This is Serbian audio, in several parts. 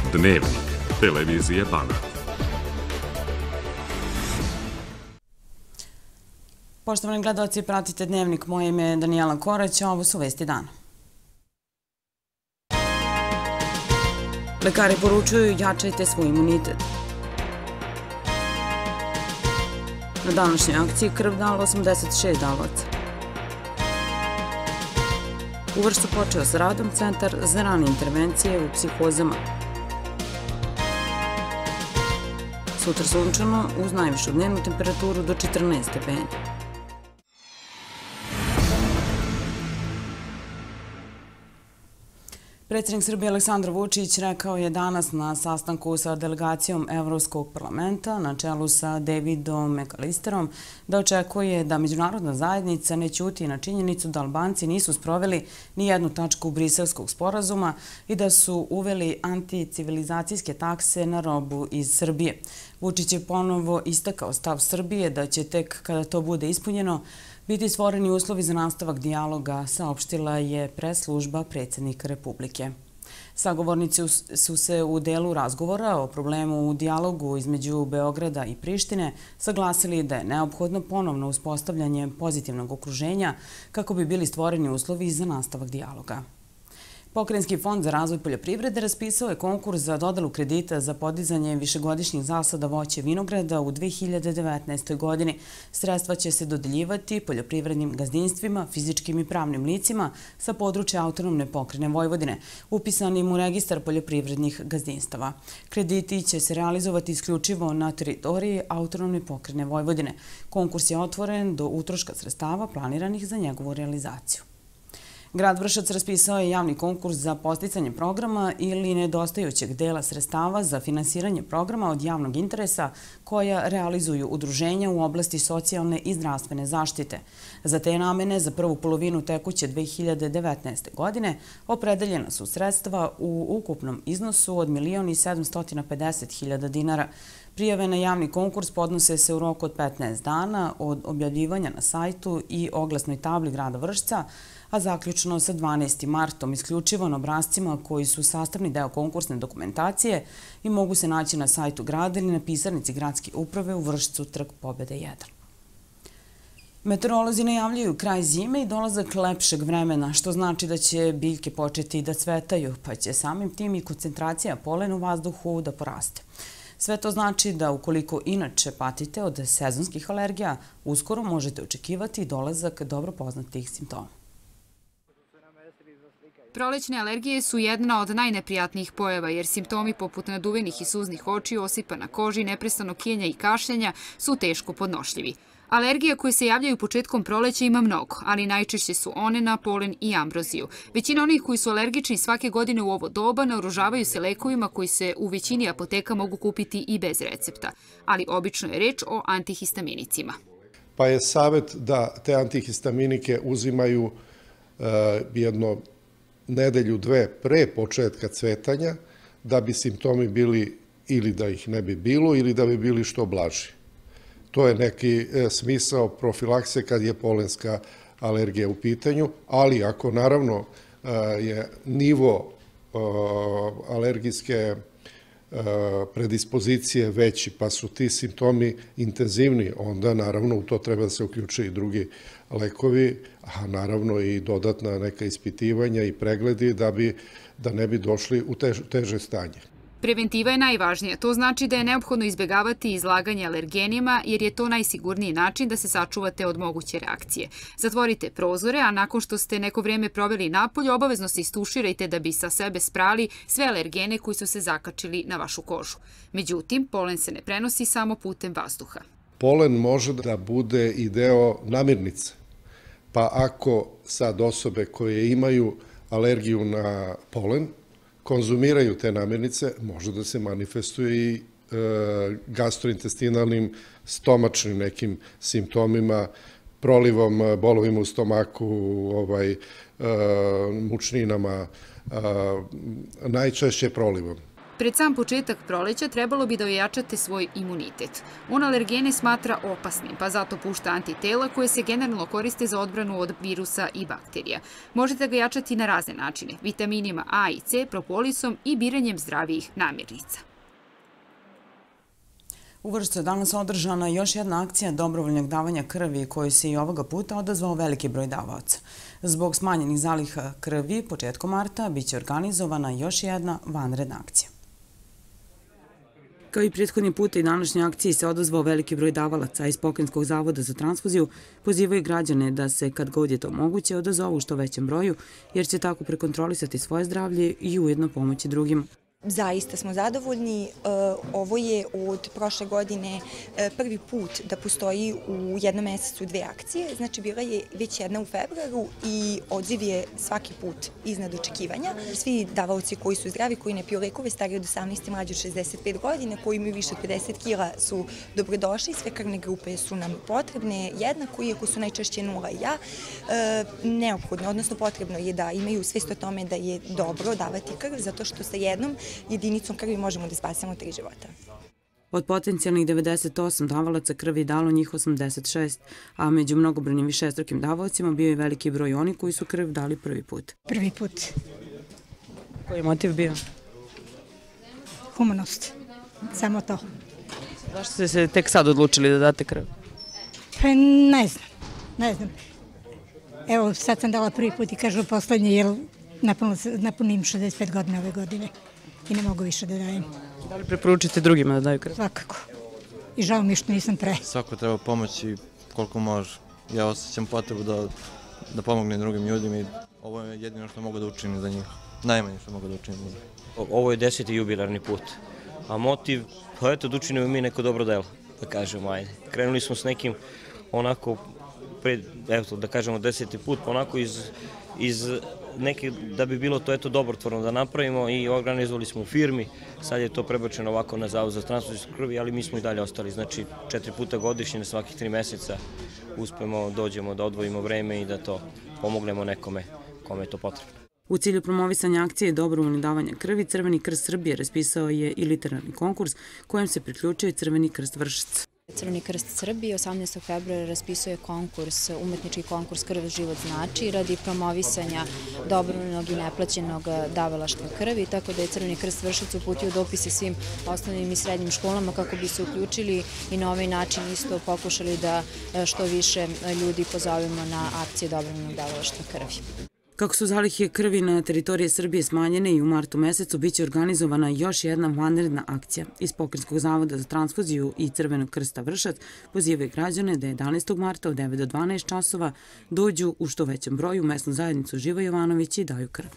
Dnevnik televizije Banat. Poštovani gledalci, pratite Dnevnik. Moje ime je Danijela Korać, a ovo su vesti dana. Lekari poručuju jačajte svoj imunitet. Na današnjoj akciji krv dalo 86 davaca. U Vršcu počeo sa radom Centar za rane intervencije u psihozama. Sutra sunčano uz najvišu dnevnu temperaturu do 14 stepeni. Predsjednik Srbije Aleksandar Vučić rekao je danas na sastanku sa delegacijom Evropskog parlamenta na čelu sa Davidom McAllisterom da očekuje da međunarodna zajednica ne ćuti na činjenicu da Albanci nisu sproveli ni jednu tačku Briselskog sporazuma i da su uveli anticivilizacijske takse na robu iz Srbije. Vučić je ponovo istakao stav Srbije da će tek kada to bude ispunjeno biti stvoreni uslovi za nastavak dijaloga, saopštila je press-služba predsjednika Republike. Sagovornici su se u delu razgovora o problemu u dijalogu između Beograda i Prištine saglasili da je neophodno ponovno uspostavljanje pozitivnog okruženja kako bi bili stvoreni uslovi za nastavak dijaloga. Pokrajinski fond za razvoj poljoprivrede raspisao je konkurs za dodelu kredita za podizanje višegodišnjih zasada voća i vinograda u 2019. godini. Sredstva će se dodeljivati poljoprivrednim gazdinstvima, fizičkim i pravnim licima sa područja autonomne pokrajine Vojvodine, upisanim u registar poljoprivrednih gazdinstava. Krediti će se realizovati isključivo na teritoriji autonomne pokrajine Vojvodine. Konkurs je otvoren do utroška sredstava planiranih za njegovu realizaciju. Grad Vršac raspisao je javni konkurs za podsticanje programa ili nedostajućeg dela sredstava za finansiranje programa od javnog interesa koja realizuju udruženja u oblasti socijalne i zdravstvene zaštite. Za te namene za prvu polovinu tekuće 2019. godine opredeljena su sredstva u ukupnom iznosu od 1.750.000 dinara. Prijave na javni konkurs podnose se u roku od 15 dana od objavljivanja na sajtu i oglasnoj tabli grada Vršca, a zaključno sa 12. martom isključivo na obrascima koji su sastavni deo konkursne dokumentacije i mogu se naći na sajtu grada ili na pisarnici gradske uprave u Vršcu, Trg Pobjede 1. Meteorolozi najavljuju kraj zime i dolazak lepšeg vremena, što znači da će biljke početi da cvetaju, pa će samim tim i koncentracija polena u vazduhu da poraste. Sve to znači da ukoliko inače patite od sezonskih alergija, uskoro možete očekivati dolazak dobro poznatih simptoma. Prolećne alergije su jedna od najneprijatnijih pojava jer simptomi poput naduvenih i suznih očiju, osipa na koži, neprestano kenja i kašljanja su teško podnošljivi. Alergija koje se javljaju početkom proleća ima mnogo, ali najčešće su one na polen i ambroziju. Većina onih koji su alergični svake godine u ovo doba naoružavaju se lekovima koji se u većini apoteka mogu kupiti i bez recepta, ali obično je reč o antihistaminicima. Pa je savjet da te antihistaminike uzimaju jedno nedelju, dve pre početka cvetanja, da bi simptomi bili ili da ih ne bi bilo ili da bi bili što blaži. To je neki smisao profilakse kad je polenska alergija u pitanju, ali ako naravno je nivo alergijske predispozicije veći, pa su ti simptomi intenzivni, onda naravno u to treba da se uključe i drugi lekovi, a naravno i dodatna neka ispitivanja i pregledi da ne bi došli u teže stanje. Preventiva je najvažnija. To znači da je neophodno izbjegavati izlaganje alergenima jer je to najsigurniji način da se sačuvate od moguće reakcije. Zatvorite prozore, a nakon što ste neko vrijeme proveli napolje, obavezno se istuširajte da bi sa sebe sprali sve alergene koji su se zakačili na vašu kožu. Međutim, polen se ne prenosi samo putem vazduha. Polen može da bude i deo namirnice. Pa ako sad osobe koje imaju alergiju na polen konzumiraju te namirnice, može da se manifestuje i gastrointestinalnim, stomačnim nekim simptomima, prolivom, bolovima u stomaku, mučninama, najčešće prolivom. Pred sam početak proleća trebalo bi da ojačate svoj imunitet. On alergene smatra opasnim, pa zato pušta antitela koje se generalno koriste za odbranu od virusa i bakterija. Možete ga jačati na razne načine, vitaminima A i C, propolisom i biranjem zdravijih namirnica. U Vršcu je danas održana još jedna akcija dobrovoljnog davanja krvi koju se i ovoga puta odazvao veliki broj davaoca. Zbog smanjenih zaliha krvi početkom marta biće organizovana još jedna vanredna akcija. Kao i prethodni puta i današnje akcije se odazvao veliki broj davalaca, a iz Pokrajinskog zavoda za transfuziju pozivaju građane da se, kad god je to moguće, odazovu u što većem broju, jer će tako prekontrolisati svoje zdravlje i ujedno pomoći drugima. Zaista smo zadovoljni. Ovo je od prošle godine prvi put da postoji u jednom mesecu dve akcije. Znači, bila je već jedna u februaru i odziv je svaki put iznad očekivanja. Svi davaoci koji su zdravi, koji ne piju lekove, stariji od 18 i mlađi od 65 godina, koji imaju više od 50 kila su dobrodošli. Sve krvne grupe su nam potrebne jednako, iako su najčešće 0 i A. Neophodno, odnosno potrebno je da imaju svest o tome da je dobro davati krv, zato što sa jednom jedinicom krvi možemo da spasemo 3 života. Od potencijalnih 98 davalaca krvi dalo njih 86, a među mnogobrojnim višestrukim davaocima bio je veliki broj oni koji su krv dali prvi put. Prvi put. Koji je motiv bio? Humanost. Samo to. Zašto ste se tek sad odlučili da date krv? Pa ne znam. Evo, sad sam dala prvi put i kažu poslednje, jer napunim 65 godina ove godine i ne mogu više da dajem. Da li preporučite drugima da daju krv? Svakako. I žao mi što nisam pre. Svako treba pomoći koliko može. Ja osjećam potrebu da pomognem drugim ljudima i ovo je jedino što mogu da učinim za njih. Najmanje što mogu da učinim za njih. Ovo je 10. jubilarni put, a motiv, pa eto, da učinimo mi neko dobro delo, da kažemo, ajde. Krenuli smo s nekim onako, eto, da kažemo 10. put, onako iz neke, da bi bilo to eto dobrotvorno da napravimo i organizovali smo u firmi, sad je to prebačeno ovako na Zavod za transfuziju krvi, ali mi smo i dalje ostali, znači 4 puta godišnje, na svakih 3 meseca uspemo, dođemo da odvojimo vreme i da to pomognemo nekome kome je to potrebno. U cilju promovisanja akcije dobrovoljnog davanja krvi, Crveni krst Srbije raspisao je i literarni konkurs kojem se priključio i Crveni krst Vršac. Crveni krst Srbije 18. februara raspisuje konkurs, umetnički konkurs Krv život znači, radi promovisanja dobrovoljnog i neplaćenog davalaštva krvi, tako da je Crveni krst Vršac uputio dopise svim osnovnim i srednjim školama kako bi se uključili i na ovaj način isto pokušali da što više ljudi pozovemo na akcije dobrovoljnog davalaštva krvi. Kako su zalihe krvi na teritoriji Srbije smanjene i u martu mesecu biće organizovana još jedna vanredna akcija. Iz Pokrajinskog zavoda za transfuziju i Crvenog krsta Vršac pozivaju građane da 11. marta od 9 do 12 časova dođu u što većem broju u mesnu zajednicu Živa Jovanović i daju krv.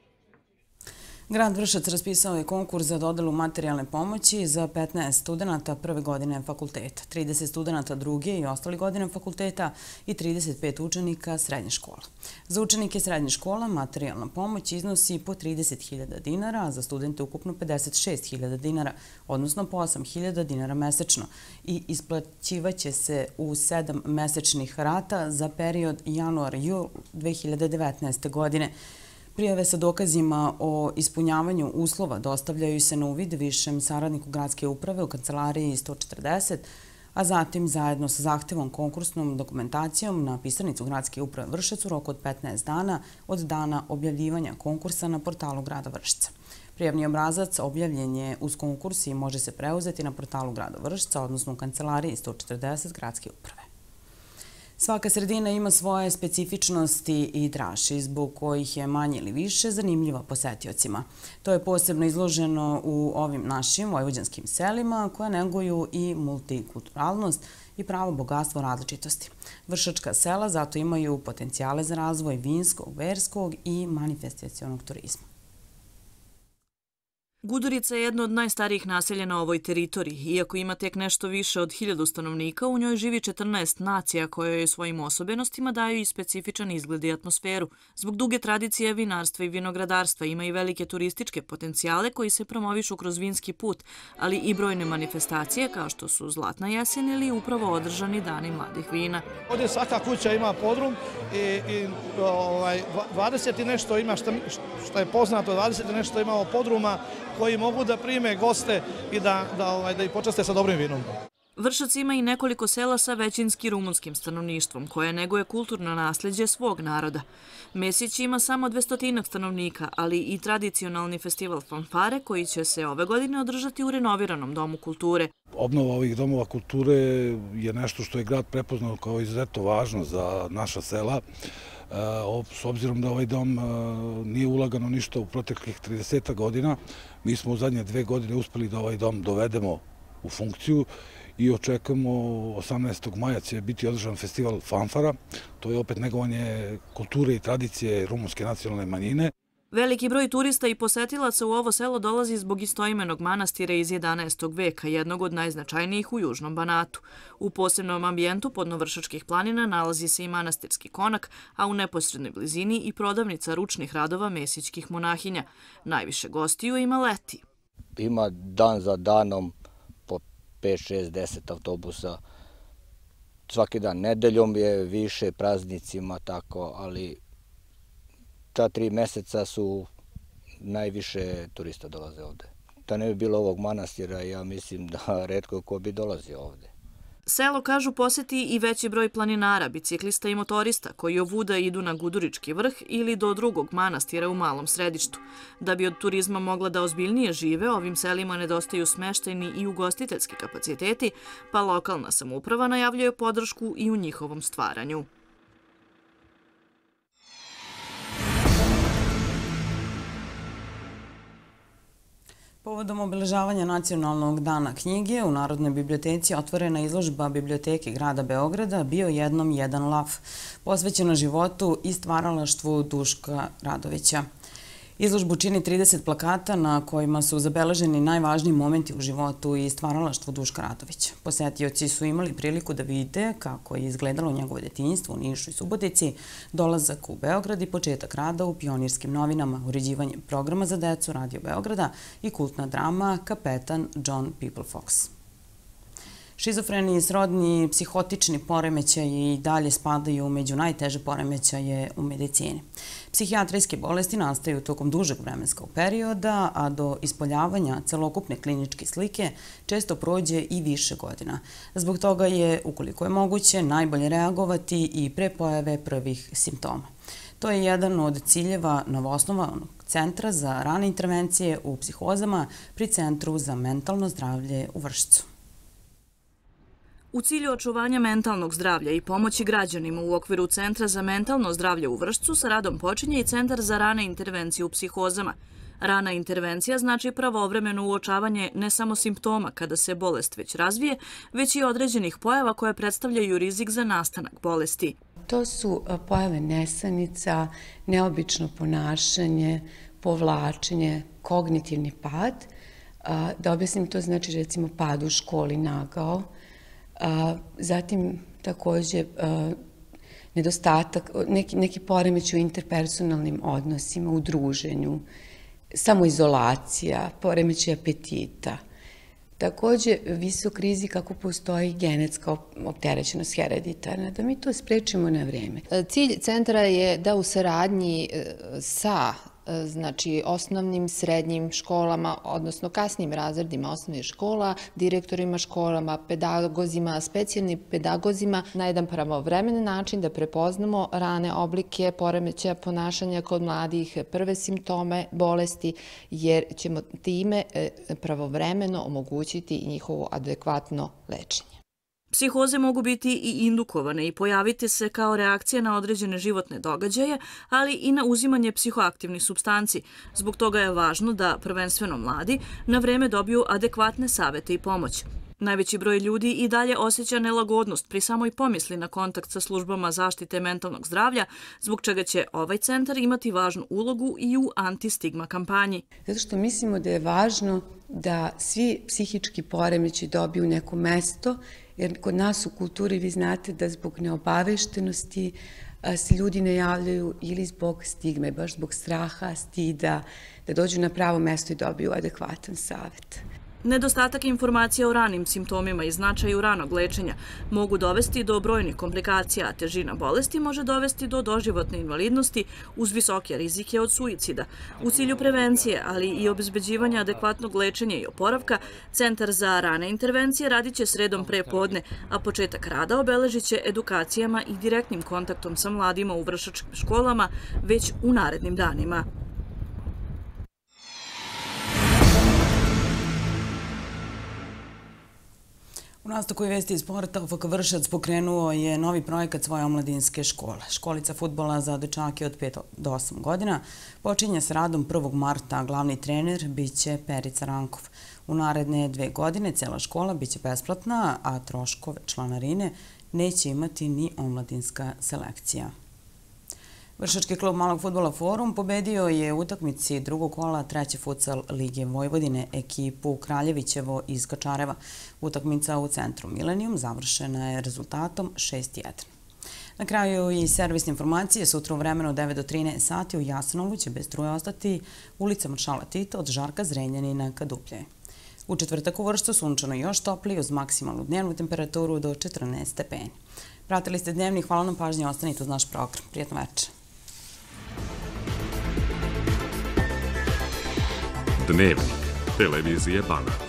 Grad Vršac raspisao je konkurs za dodelu materijalne pomoći za 15 studenta prve godine fakulteta, 30 studenta druge i ostale godine fakulteta i 35 učenika srednje škola. Za učenike srednje škola materijalna pomoć iznosi po 30.000 dinara, a za studente ukupno 56.000 dinara, odnosno po 8.000 dinara mesečno i isplaćivaće se u 7 mesečnih rata za period januar-jul 2019. godine. Prijave sa dokazima o ispunjavanju uslova dostavljaju se na uvid višem saradniku gradske uprave u kancelariji 140, a zatim zajedno sa zahtevom konkursnom dokumentacijom na pisarnicu gradske uprave Vršac u roku od 15 dana od dana objavljivanja konkursa na portalu grada Vršca. Prijavni obrazac objavljen je uz konkurs i može se preuzeti na portalu grada Vršca, odnosno u kancelariji 140 gradske uprave. Svaka sredina ima svoje specifičnosti i draži, zbog kojih je manje ili više zanimljiva posetiocima. To je posebno izloženo u ovim našim vojvođanskim selima koje neguju i multikulturalnost i pravo bogatstvo različitosti. Vršačka sela zato imaju potencijale za razvoj vinskog, verskog i manifestacionog turizma. Gudurica je jedno od najstarijih naselja na ovoj teritoriji. Iako ima tek nešto više od 1000 stanovnika, u njoj živi 14 nacija koje joj svojim osobenostima daju i specifičan izgled i atmosferu. Zbog duge tradicije vinarstva i vinogradarstva ima i velike turističke potencijale koji se promovišu kroz vinski put, ali i brojne manifestacije kao što su Zlatna jesen ili upravo održani dani mladih vina. Ovdje svaka kuća ima podrum i 20 i nešto ima, što je poznato, 20 i nešto imamo podruma koji mogu da prime goste i da ih počaste sa dobrim vinom. Vršac ima i nekoliko sela sa većinski rumunskim stanovništvom, koje neguje kulturno nasljeđe svog naroda. Mesić ima samo 200 stanovnika, ali i tradicionalni festival fanfare koji će se ove godine održati u renoviranom domu kulture. Obnova ovih domova kulture je nešto što je grad prepoznao kao izuzetno važno za naša sela. S obzirom da ovaj dom nije ulagano ništa u proteklih 30 godina, mi smo u zadnje 2 godine uspeli da ovaj dom dovedemo u funkciju i očekujemo 18. maja će biti održan festival fanfara. To je opet negovanje kulture i tradicije rumunske nacionalne manjine. Veliki broj turista i posetilaca u ovo selo dolazi zbog istoimenog manastira iz 11. veka, jednog od najznačajnijih u Južnom Banatu. U posebnom ambijentu podnovršačkih planina nalazi se i manastirski konak, a u neposrednoj blizini i prodavnica ručnih radova mesićkih monahinja. Najviše gostiju ima leti. Ima dan za danom po 5, 6, 10 autobusa. Svaki dan, nedeljom je više, praznicima tako, ali 4 meseca su najviše turista dolaze ovde. Da ne bi bilo ovog manastira, ja mislim da retko ko bi dolazio ovde. Selo, kažu, poseti i veći broj planinara, biciklista i motorista koji ovuda idu na Gudurički vrh ili do drugog manastira u Malom Središtu. Da bi od turizma mogla da ozbiljnije žive, ovim selima nedostaju smeštajni i ugostiteljski kapaciteti, pa lokalna samouprava najavljuje podršku i u njihovom stvaranju. Povodom obeležavanja Nacionalnog dana knjige u Narodnoj biblioteci otvorena izložba Biblioteke grada Beograda Bio jednom jedan lav, posvećena životu i stvaralaštvu Duška Radovića. Izložbu čini 30 plakata na kojima su zabeleženi najvažniji momenti u životu i stvaralaštvu Duška Radovića. Posetioci su imali priliku da vide kako je izgledalo njegovo detinjstvo u Nišu i Subotici, dolazak u Beograd i početak rada u Pionirskim novinama, uređivanje programa za decu Radio Beograda i kultna drama Kapetan John People Fox. Šizofreni, srodni, psihotični poremećaji i dalje spadaju među najteže poremećaje u medicini. Psihijatrijske bolesti nastaju tokom dužeg vremenskog perioda, a do ispoljavanja celokupne kliničke slike često prođe i više godina. Zbog toga je, ukoliko je moguće, najbolje reagovati i pre pojave prvih simptoma. To je jedan od ciljeva novoosnovanog Centra za rane intervencije u psihozama pri Centru za mentalno zdravlje u Vršcu. U cilju očuvanja mentalnog zdravlja i pomoći građanima u okviru Centra za mentalno zdravlje u Vršcu sa radom počinje i Centar za rane intervencije u psihozama. Rana intervencija znači pravovremeno uočavanje ne samo simptoma kada se bolest već razvije, već i određenih pojava koje predstavljaju rizik za nastanak bolesti. To su pojave nesanica, neobično ponašanje, povlačenje, kognitivni pad. Da objasnim, to znači recimo pad u školi, nagao. Zatim takođe nedostatak, neki poremeć u interpersonalnim odnosima, u druženju, samoizolacija, poremeć apetita. Takođe visok rizik ako postoji genetska opterećenost hereditarna, da mi to sprečimo na vreme. Cilj centra je da u saradnji sa osnovnim, srednjim školama, odnosno kasnim razredima osnovnih škola, direktorima školama, pedagozima, specijalnim pedagozima, na jedan pravovremen način da prepoznamo rane oblike poremećaja ponašanja kod mladih, prve simptome bolesti, jer ćemo time pravovremeno omogućiti njihovo adekvatno lečenje. Psihoze mogu biti i indukovane i pojaviti se kao reakcija na određene životne događaje, ali i na uzimanje psihoaktivnih supstanci. Zbog toga je važno da, prvenstveno mladi, na vreme dobiju adekvatne savete i pomoć. Najveći broj ljudi i dalje osjeća nelagodnost pri samoj pomisli na kontakt sa službama zaštite mentalnog zdravlja, zbog čega će ovaj centar imati važnu ulogu i u antistigma kampanji. Zato što mislimo da je važno da svi psihički poremeći dobiju neko mesto, jer kod nas u kulturi vi znate da zbog neobaveštenosti se ljudi ne javljaju ili zbog stigme, baš zbog straha, stida, da dođu na pravo mesto i dobiju adekvatan savjet. Nedostatak informacija o ranim simptomima i značaju ranog lečenja mogu dovesti do brojnih komplikacija, a težina bolesti može dovesti do doživotne invalidnosti uz visoke rizike od suicida. U cilju prevencije, ali i obezbeđivanja adekvatnog lečenja i oporavka, Centar za rane intervencije radit će sredom pre podne, a početak rada obeležit će edukacijama i direktnim kontaktom sa mladima u vršačkim školama već u narednim danima. U nastavku i vesti iz sporta, UFK Vršac pokrenuo je novi projekat svoje omladinske škole. Školica fudbala za dečake od 5 do 8 godina počinje s radom 1. marta, a glavni trener biće Perica Rankov. U naredne 2 godine cela škola biće besplatna, a troškove članarine neće imati ni omladinska selekcija. Vršački klub malog fudbala Forum pobedio je u utakmici drugog kola 3. futsal Lige Vojvodine ekipu Kraljevićevo iz Kačareva. Utakmica u centru Milenijum završena je rezultatom 6:1. Na kraju i servisne informacije, sutra u vremenu 9 do 13 sati u Jasenovu će bez struje ostati ulica Maršala Tita od Žarka Zrenjanina ka Dupljaju. U četvrtak u Vršcu sunčano još toplije uz maksimalnu dnevnu temperaturu do 14 stepeni. Pratili ste Dnevnik, hvala na pažnji, ostanite uz naš program. Prijetno večer. Dnevnik televizije Banat.